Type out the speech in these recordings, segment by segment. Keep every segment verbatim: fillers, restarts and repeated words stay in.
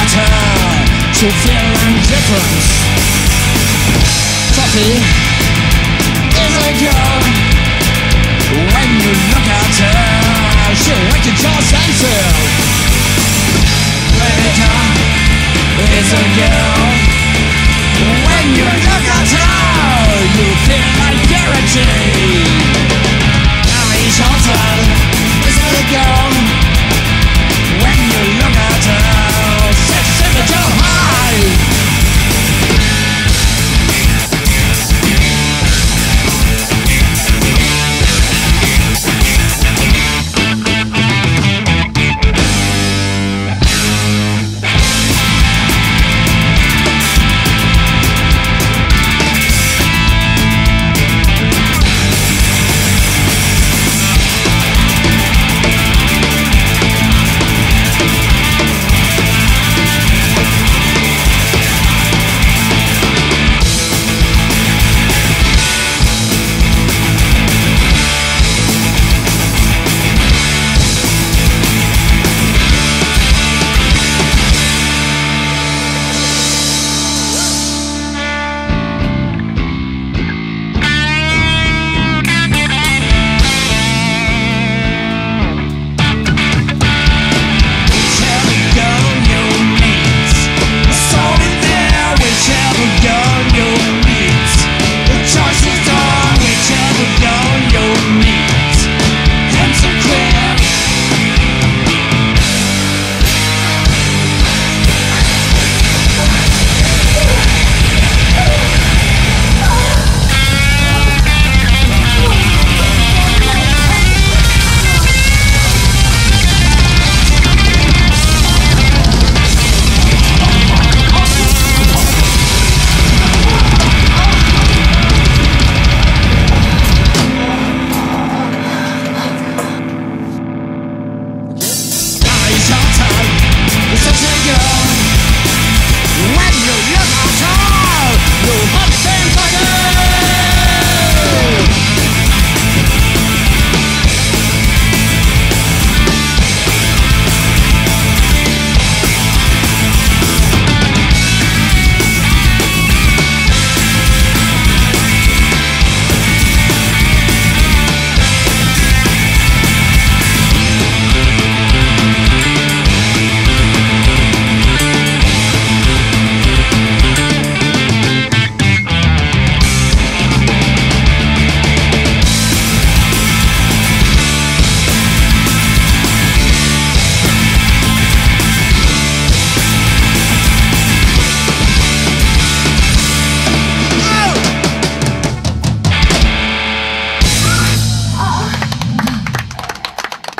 her to feel indifference. Toffee is a girl. When you look at her, she'll wake your senses. Rebecca is a girl. When you look at her, you feel like purity. Marie Chantal is a girl. When you look at her, sex temperature high.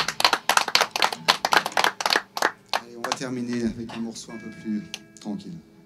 Terminer avec un morceau un peu plus tranquille.